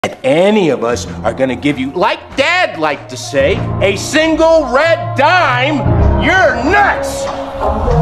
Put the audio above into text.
that any of us are gonna give you, like Dad liked to say, a single red dime, you're nuts!